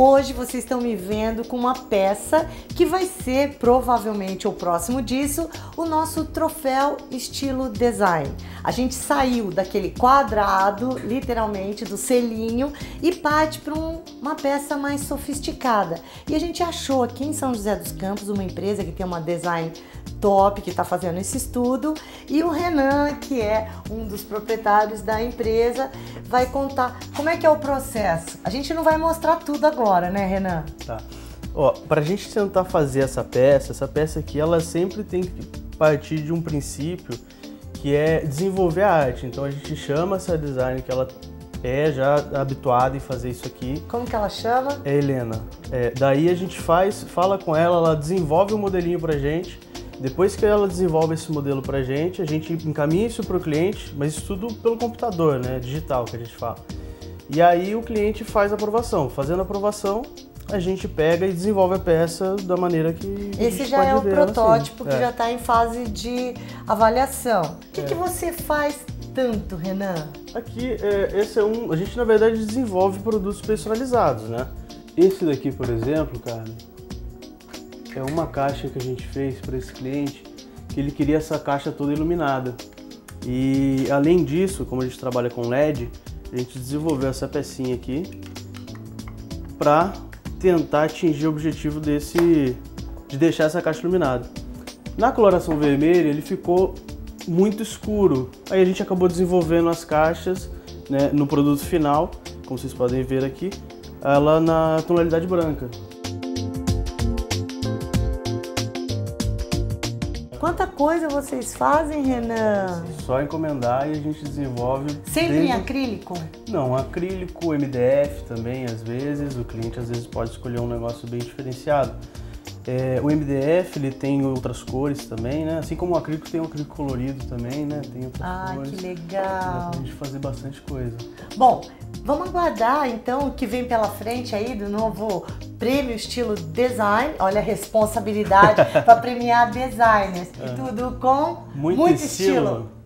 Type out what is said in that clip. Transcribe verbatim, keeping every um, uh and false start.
hoje vocês estão me vendo com uma peça que vai ser, provavelmente, ou próximo disso, o nosso troféu estilo design. A gente saiu daquele quadrado, literalmente, do selinho, e parte para um, uma peça mais sofisticada. E a gente achou aqui em São José dos Campos uma empresa que tem uma design top, que está fazendo esse estudo, e o Renan, que é um dos proprietários da empresa, vai contar como é que é o processo. A gente não vai mostrar tudo agora, né, Renan? Tá. Ó, para a gente tentar fazer essa peça, essa peça aqui, ela sempre tem que partir de um princípio que é desenvolver a arte. Então a gente chama essa designer que ela é já habituada em fazer isso aqui. Como que ela chama? É Helena. É, daí a gente faz, fala com ela, ela desenvolve um modelinho pra gente. Depois que ela desenvolve esse modelo pra gente, a gente encaminha isso para o cliente, mas isso tudo pelo computador, né, digital que a gente fala. E aí o cliente faz a aprovação. Fazendo a aprovação, a gente pega e desenvolve a peça da maneira que a Esse gente já pode é o ver ela, protótipo assim. que É. já está em fase de avaliação. O que, É. que você faz tanto, Renan? Aqui, é, esse é um... A gente, na verdade, desenvolve produtos personalizados, né? Esse daqui, por exemplo, cara, é uma caixa que a gente fez para esse cliente, que ele queria essa caixa toda iluminada. E, além disso, como a gente trabalha com L E D, a gente desenvolveu essa pecinha aqui para tentar atingir o objetivo desse, de deixar essa caixa iluminada. Na coloração vermelha, ele ficou muito escuro. Aí a gente acabou desenvolvendo as caixas, né, no produto final, como vocês podem ver aqui, ela na tonalidade branca. Quanta coisa vocês fazem, Renan? Só encomendar e a gente desenvolve. Sempre desde... em acrílico? Não, acrílico, M D F também, às vezes. O cliente às vezes pode escolher um negócio bem diferenciado. É, o M D F ele tem outras cores também, né? Assim como o acrílico tem um acrílico colorido também, né? Tem outras Ah, cores. que legal! Dá pra gente fazer bastante coisa. Bom, vamos aguardar então o que vem pela frente aí do novo prêmio estilo design. Olha a responsabilidade para premiar designers. E tudo com Muito, muito estilo. estilo.